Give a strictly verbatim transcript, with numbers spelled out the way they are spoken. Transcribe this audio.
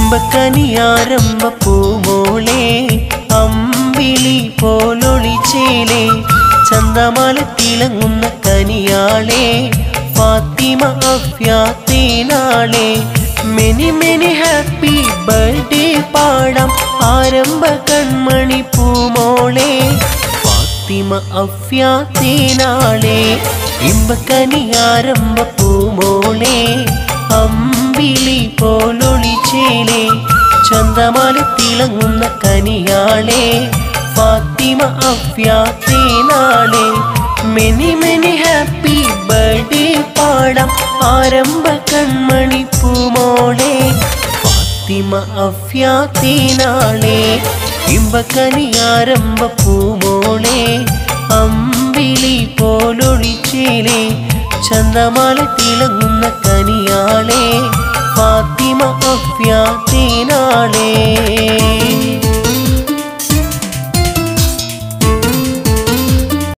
ഇമ്പക്കനിയാരംഭ പൂമോളെ അമ്പിളി പോലൊളിച്ചേലേ ചന്തമാല തിളങ്ങുന്ന കനിയാളെ ഫാത്തിമ അഫ്യാത്തീനാളെ മെനി മെനി ഹാപ്പി ബർത്ത്ഡേ പാടാം ആരംഭ കൺമണി പൂമോളെ ഫാത്തിമ അഫ്യാത്തീനാളെ ഇമ്പക്കനിയാരംഭ പൂമോളെ അമ്പിളി പോലൊളിച്ചേലേ ചന്തമാല തിളങ്ങുന്ന കനിയാളെ ഫാത്തിമ അഫ്യാത്തീനാളെ മെനി മെനി ഹാപ്പി ബർത്ത്ഡേ പാടാം ആരംഭ കൺമണി പൂമോളെ ഫാത്തിമ അഫ്യാത്തീനാളെ ഇമ്പക്കനിയാരംഭ പൂമോളെ അമ്പിളി പോലൊളിച്ചേലേ ചന്തമാല തിളങ്ങുന്ന കനിയാളെ ഫാത്തിമ അഫ്യാത്തീനാളെ